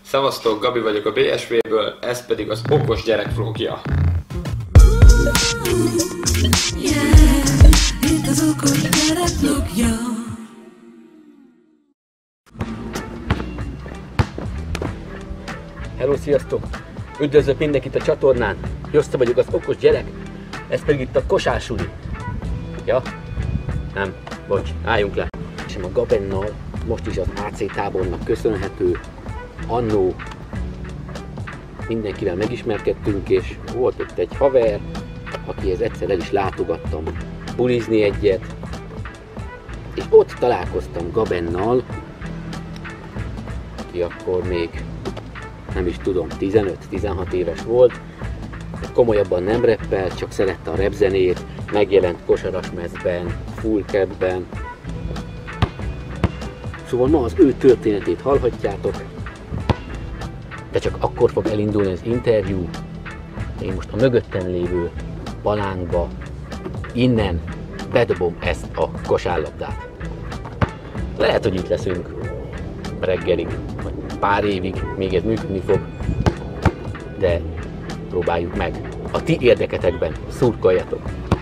Szevasztok, Gabi vagyok a BSV-ből, ez pedig az okos gyerek vlogja. Itt az okos gyerek vlogja. Hello, sziasztok! Üdvözlök mindenkit a csatornán! Joszta vagyok, az okos gyerek, ez pedig itt a kosársuli. Ja? Nem, bocs, álljunk le. És a Gabennal most is az AC tábornak köszönhető, annó mindenkivel megismerkedtünk, és volt ott egy haver, akihez egyszer el is látogattam bulizni egyet, és ott találkoztam Gabennal, aki akkor még nem is tudom, 15-16 éves volt, komolyabban nem rappel, csak szerette a rap zenét, megjelent Kosaras-mezben, Full Capben. Szóval ma az ő történetét hallhatjátok, de csak akkor fog elindulni az interjú. Én most a mögöttem lévő palánkba innen bedobom ezt a kosárlabdát. Lehet, hogy itt leszünk reggelig, vagy pár évig, még ez működni fog, de próbáljuk meg. A ti érdeketekben szurkoljatok!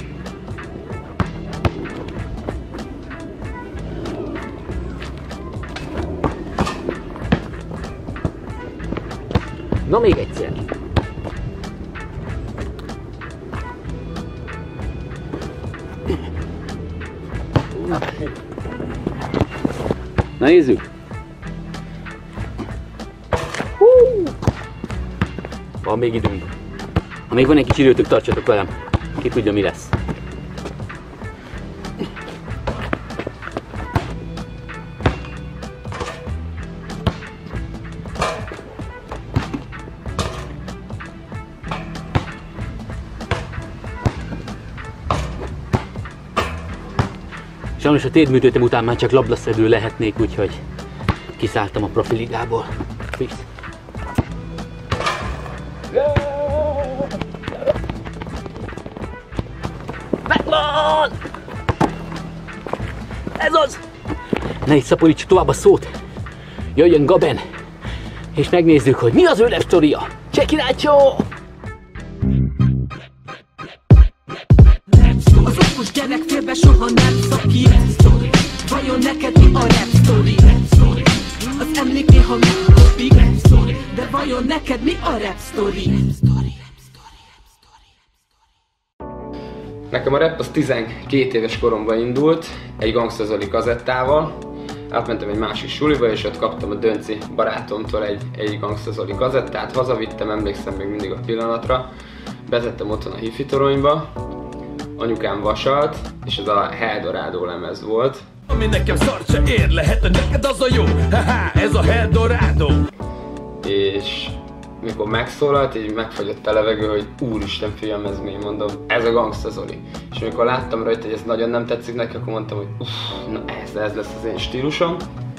Na még egyszer! Na nézzük! Van még időnk. Ha még van egy kis időtök, tartsatok velem. Ki tudja, mi lesz. Sajnos a térdműtőtem után már csak labdaszedő lehetnék, úgyhogy kiszálltam a profiligából. Fix. Megvan! Ez az! Ne is szaporítsuk tovább a szót! Jöjjön Gaben! És megnézzük, hogy mi az ő rap sztoria! Check it out, jó! Az okos gyerek félbe soha nem szakít. Vajon neked mi a rap story? Az emlék néha megkopik, de vajon neked mi a rap story? Nekem a rap az 12 éves koromban indult, egy Gangsta Zoli kazettával. Átmentem egy másik suliba, és ott kaptam a Dönci barátomtól egy Gangsta Zoli kazettát, hazavittem, emlékszem még mindig a pillanatra. Betettem otthon a hifi toronyba, anyukám vasalt, és ez a Eldorado lemez volt. Ami nekem szart se ér, lehet, hogy neked az a jó, haha, ez a Eldorado. És mikor megszólalt, így megfagyott a levegő, hogy úristen fiam, ez mi, mondom, ez a Gangsta Zoli. És amikor láttam rajta, hogy ez nagyon nem tetszik neki, akkor mondtam, hogy na ez lesz az én stílusom.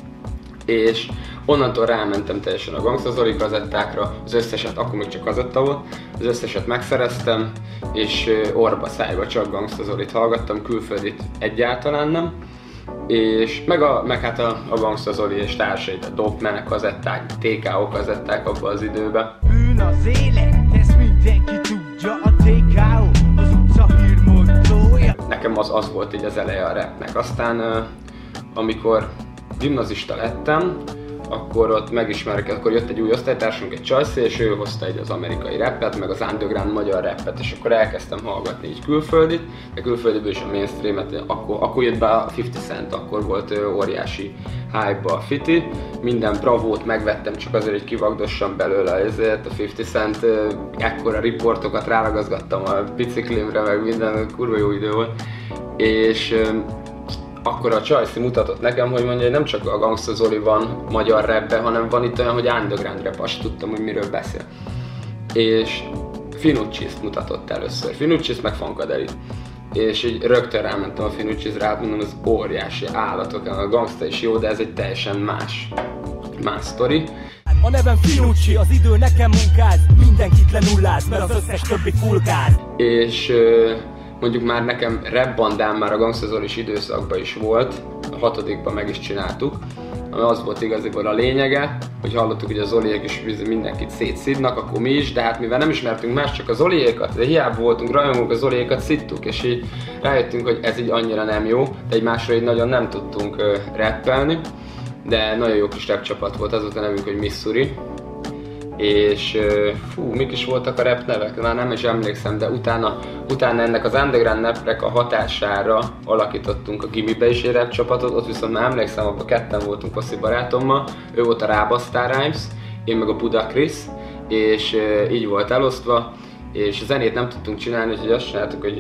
És onnantól rámentem teljesen a Gangsta Zoli kazettákra, az összeset, akkor még csak kazetta volt, az összeset megszereztem, és orba szájba csak Gangsta Zolit hallgattam, külföldit egyáltalán nem. És meg hát a Gangsta Zoli és társait, a Dopman kazetták, TKO kazetták abban az időben. Bűn az élet, ezt mindenki tudja, a TKO az utca hírmondója. Nekem az volt így az eleje a rapnek. Aztán amikor gimnazista lettem, akkor ott akkor jött egy új osztálytársunk, egy csajszé, és ő hozta egy az amerikai rappet, meg az underground magyar rappet, és akkor elkezdtem hallgatni így külföldit, de külföldiből is a mainstreamet, akkor jött be a 50 Cent, akkor volt óriási hype-ba a Fiti, minden bravót megvettem csak azért, hogy kivagdossam belőle ezért, a 50 Cent ekkora riportokat rálagazgattam a biciklimre, meg minden, kurva jó idő volt, és akkor a csajszi mutatott nekem, hogy mondja, hogy nem csak a Gangsta Zoli van magyar rapben, hanem van itt olyan, hogy underground rap, azt tudtam, hogy miről beszél. És Finucci-t mutatott először, Finucci meg Funkadelit. És így rögtön rámentem a Finucci-re, hát mondom, ez óriási állatok, a Gangsta is jó, de ez egy teljesen más sztori. A nevem Finucci, az idő nekem munkáz, mindenkit lenulláz, mert az összes többi fullgáz. És mondjuk már nekem rap bandám már a Gangsta Zolis időszakban is volt, a 6-ban meg is csináltuk, ami az volt igaziból a lényege, hogy hallottuk, hogy a Zoliék is mindenkit szétszidnak, akkor mi is, de hát mivel nem ismertünk más, csak a Zoliékat, de hiába voltunk rajongók, a Zoliékat szidtuk, és így rájöttünk, hogy ez így annyira nem jó, de egymásra így nagyon nem tudtunk rappelni, de nagyon jó kis rap csapat volt, az volt a nevünk, hogy Missouri. És mik is voltak a rap nevek? Már nem is emlékszem, de utána ennek az underground rapnek a hatására alakítottunk a gimibe is egy rap csapatot, ott viszont már emlékszem, abban ketten voltunk Passzi barátommal, ő volt a Rábasztár Rhymes, én meg a Buda Krisz, és így volt elosztva, és a zenét nem tudtunk csinálni, úgyhogy azt csináltuk, hogy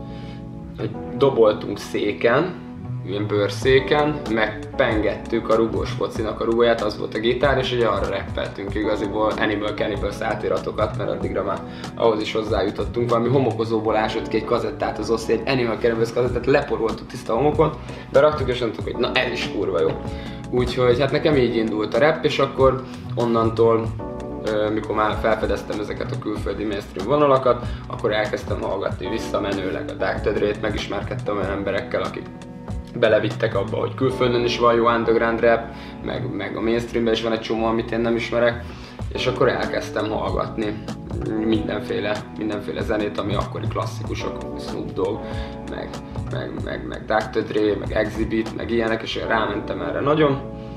doboltunk széken, ilyen bőrszéken, megpengettük a rugós focinak a rugóját, az volt a gitár, és ugye arra rappeltünk igaziból Animal Cannibals átiratokat, mert addigra már ahhoz is hozzájutottunk. Valami homokozóból ásott ki egy kazettát az Oszi, egy Animal Cannibals kazettát, leporoltuk tiszta homokon, beraktuk és mondtuk, hogy na ez is kurva jó. Úgyhogy hát nekem így indult a rap, és akkor onnantól, mikor már felfedeztem ezeket a külföldi mainstream vonalakat, akkor elkezdtem hallgatni visszamenőleg a Dr. Dre-t, megismerkedtem olyan emberekkel, akik belevittek abba, hogy külföldön is van jó underground rap, meg a mainstreamben is van egy csomó, amit én nem ismerek, és akkor elkezdtem hallgatni mindenféle zenét, ami akkori klasszikusok, Snoop Dogg, meg Dr. Dre, meg Exhibit, meg ilyenek, és rámentem erre nagyon.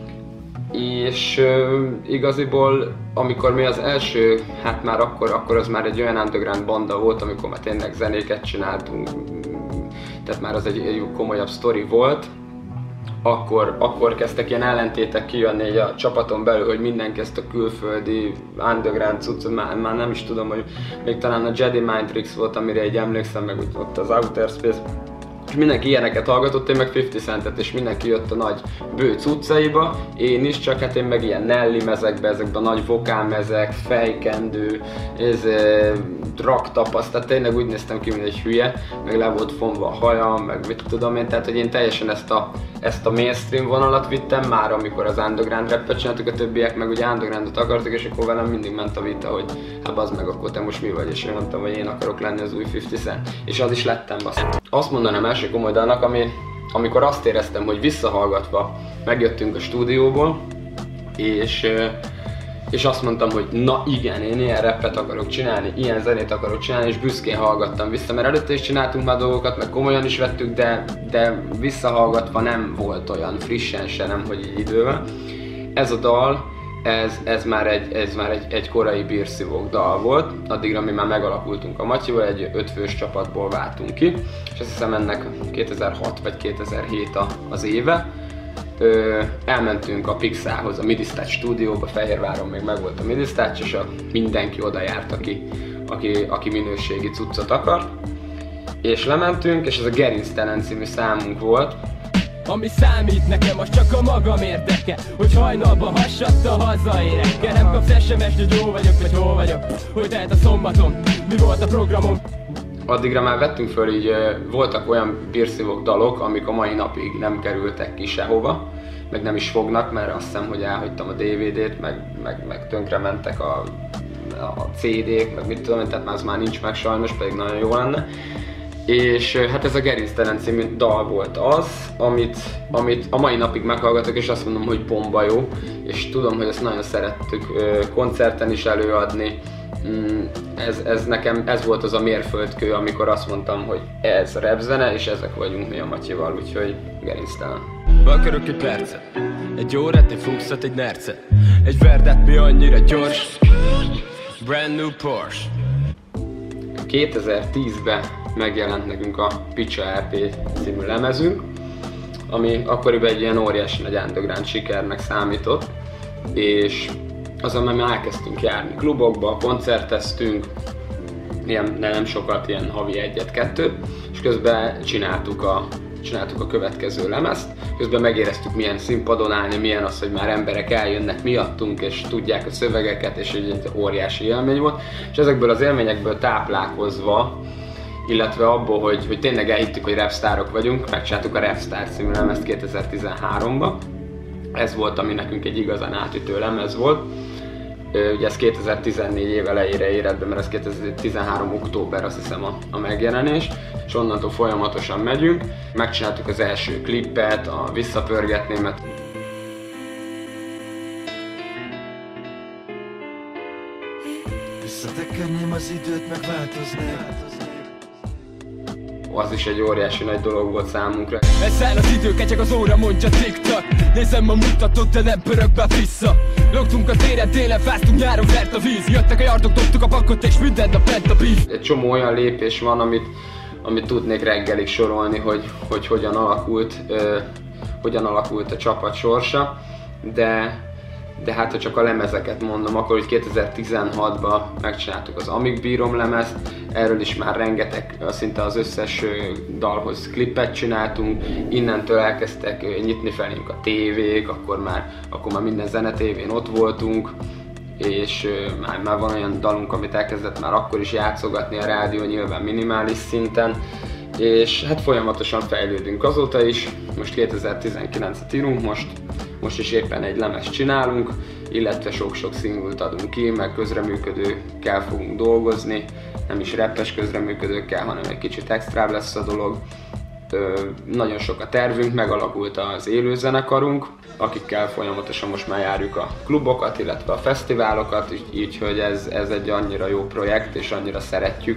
És igaziból, amikor mi az első, hát már akkor az már egy olyan underground banda volt, amikor már tényleg zenéket csináltunk, tehát már az egy komolyabb sztori volt, akkor kezdtek ilyen ellentétek kijönni a csapaton belül, hogy mindenki ezt a külföldi underground cuccot, már nem is tudom, hogy még talán a Jedi Mind Tricks volt, amire így emlékszem, meg ott az Outer Space, és mindenki ilyeneket hallgatott, én meg 50 Centet, és mindenki jött a nagy bőc utcaiba, én is, csak hát én meg ilyen Nelly mezekbe, ezekben a nagy vokálmezek, fejkendő, raktapaszt, tehát tényleg úgy néztem ki, mint egy hülye, meg le volt fonva a hajam, meg mit tudom én, tehát hogy én teljesen ezt a mainstream vonalat vittem már, amikor az underground rappet csináltuk, a többiek meg ugye undergroundot akartak, és akkor velem mindig ment a vita, hogy hát bazd meg, akkor te most mi vagy, és én mondtam, hogy én akarok lenni az új 50 Cent, és az is lettem, baszt. Azt mondanám első komoly dalnak, amikor azt éreztem, hogy visszahallgatva megjöttünk a stúdióból, és azt mondtam, hogy na igen, én ilyen rappet akarok csinálni, ilyen zenét akarok csinálni, és büszkén hallgattam vissza, mert előtte is csináltunk már dolgokat, meg komolyan is vettük, de visszahallgatva nem volt olyan frissen se, nem hogy így idővel. Ez a dal, ez már egy korai bírszívók dal volt, addigra mi már megalakultunk a Matyival, egy 5 fős csapatból váltunk ki, és azt hiszem ennek 2006 vagy 2007 az éve. Elmentünk a Pixához, a Midisztács stúdióba, Fehérváron még meg volt a Midisztács, és mindenki oda járt, aki minőségi cuccot akart. És lementünk, és ez a Gerinctelen című számunk volt. Ami számít nekem, az csak a magam érdeke, hogy hajnalban hasadta hazaérek. Nem kapsz SMS-t, hogy jó vagyok, vagy hol vagyok, hogy tehet a szombatom, mi volt a programom. Addigra már vettünk föl, így voltak olyan bírszívók dalok, amik a mai napig nem kerültek ki sehova, meg nem is fognak, mert azt hiszem, hogy elhagytam a DVD-t, meg tönkre mentek a CD-k, meg mit tudom, tehát az már nincs meg sajnos, pedig nagyon jó lenne. És hát ez a Gerinctelen című dal volt az, amit a mai napig meghallgatok, és azt mondom, hogy bomba jó, és tudom, hogy ezt nagyon szerettük koncerten is előadni. Ez volt az a mérföldkő, amikor azt mondtam, hogy ez a rapzene, és ezek vagyunk mi a Matyival, úgyhogy Gerinctelen. Akarok egy percet, egy órát, egy fuxat, egy nercet, egy verdet, mi annyira gyors. Brand new Porsche. 2010-ben megjelent nekünk a Picsa EP című lemezünk, ami akkoriban egy ilyen óriási nagy underground sikernek számított, és azon már elkezdtünk járni klubokba, koncerteztünk, nem sokat, ilyen havi 1-2, és közben csináltuk a következő lemezt, közben megéreztük, milyen színpadon állni, milyen az, hogy már emberek eljönnek miattunk, és tudják a szövegeket, és egy óriási élmény volt, és ezekből az élményekből táplálkozva, illetve abból, hogy tényleg elhittük, hogy rapsztárok vagyunk, megcsináltuk a Rapstar című lemezt 2013-ban. Ez volt, ami nekünk egy igazán átütő lemez volt. Ugye ez 2014 év elejére érett be, mert ez 2013. október, azt hiszem a megjelenés, és onnantól folyamatosan megyünk. Megcsináltuk az első klippet, a Visszapörgetnémet. Visszatekerném az időt, megváltoznék. Az is egy óriási nagy dolog volt számunkra. Leszáll az idő, ketyeg az óra, mondja tik-tak. Nézem a mutatót, de nem pörög be vissza. Logtunk a téren, télen fáztunk, nyáron vert a víz. Jöttek a jardok, dobtuk a pakot, és minden nap ment a bíz. Egy csomó olyan lépés van, amit tudnék reggelig sorolni, hogy hogyan alakult a csapat sorsa, de hát ha csak a lemezeket mondom, akkor hogy 2016-ban megcsináltuk az Amíg bírom lemezt, erről is már rengeteg, szinte az összes dalhoz klippet csináltunk, innentől elkezdtek nyitni felénk a tévék, akkor már minden zenetévén ott voltunk, és már van olyan dalunk, amit elkezdett már akkor is játszogatni a rádió, nyilván minimális szinten, és hát folyamatosan fejlődünk azóta is. Most 2019-et írunk, most is éppen egy lemezt csinálunk, illetve sok-sok szingult adunk ki, meg közreműködőkkel fogunk dolgozni, nem is rappes közreműködőkkel, hanem egy kicsit extrább lesz a dolog. Nagyon sok a tervünk, megalakult az élőzenekarunk, akikkel folyamatosan most már járjuk a klubokat, illetve a fesztiválokat, így hogy ez egy annyira jó projekt, és annyira szeretjük,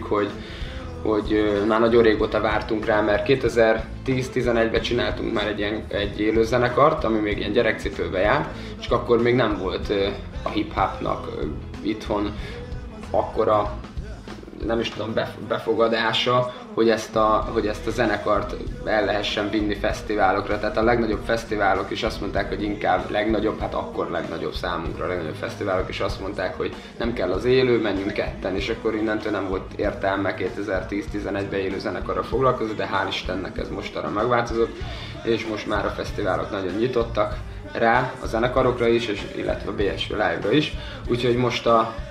hogy már nagyon régóta vártunk rá, mert 2010-11-ben csináltunk már egy élőzenekart, ami még ilyen gyerekcipőbe járt, és akkor még nem volt a hip-hopnak itthon akkora, nem is tudom, befogadása, hogy ezt a zenekart el lehessen vinni fesztiválokra. Tehát a legnagyobb fesztiválok is azt mondták, hogy inkább legnagyobb, hát akkor legnagyobb számunkra a legnagyobb fesztiválok is azt mondták, hogy nem kell az élő, menjünk ketten, és akkor innentől nem volt értelme 2010-11-ben élő zenekarra foglalkozni, de hál' Istennek ez mostanra megváltozott, és most már a fesztiválok nagyon nyitottak rá a zenekarokra is, és illetve a BSV Live-ra is, úgyhogy most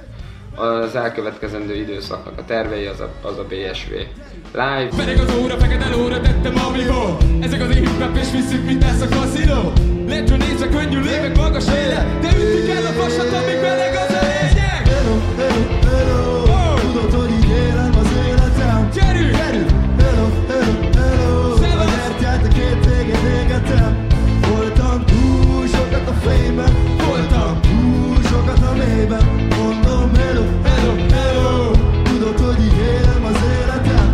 az elkövetkezendő időszaknak a tervei az a BSV Live. Pedig az óra, fekete óra tettem amiból. Ezek az én hip-hop és visszük, mint ez a kaszinó. Lentről nézve könnyű lévek, magas élet, de ütik el a fasat, amíg meleg az a lényeg. Hello, hello, hello, tudod, hogy így élem az életem. Gyerünk! Hello, hello, hello, a gyertyát a két végén égetem. Voltam túl sokat a fényben, voltam túl sokat a mélyben. Mondom hello, hello, hello, tudod, hogy így élem az életem.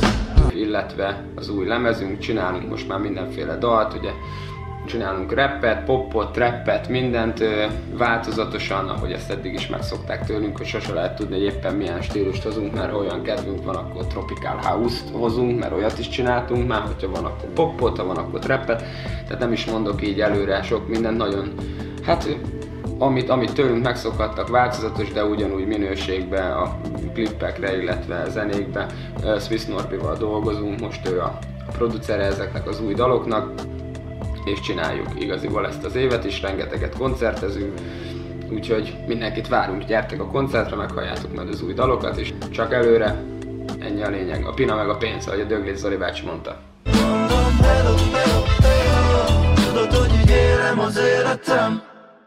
Illetve az új lemezünk, csinálunk most már mindenféle dalt, ugye csinálunk rappet, popot, trappet, mindent változatosan, ahogy ezt eddig is megszokták tőlünk, hogy sose lehet tudni, hogy éppen milyen stílust hozunk, mert ha olyan kedvünk van, akkor tropical house-t hozunk, mert olyat is csináltunk már, hogyha van, akkor popot, ha van, akkor trappet, tehát nem is mondok így előre sok mindent, nagyon, hát amit tőlünk megszokhattak, változatos, de ugyanúgy minőségben a klippekre, illetve zenékbe. Swiss Norbival dolgozunk, most ő a producere ezeknek az új daloknak, és csináljuk igaziból ezt az évet is, rengeteget koncertezünk, úgyhogy mindenkit várunk, gyertek a koncertre, meghalljátok majd az új dalokat, és csak előre, ennyi a lényeg, a pina meg a pénz, ahogy a Döglés Zoli bácsi mondta. Mondom hello, hello, hello, tudod, hogy így élem az életem.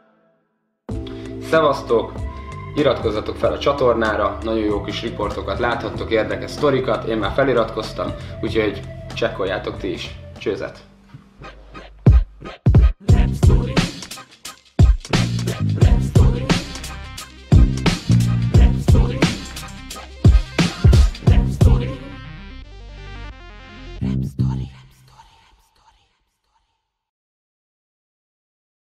Szevasztok! Iratkozzatok fel a csatornára, nagyon jó kis riportokat láthattok, érdekes sztorikat, én már feliratkoztam, úgyhogy csekkoljátok ti is. Csőzet!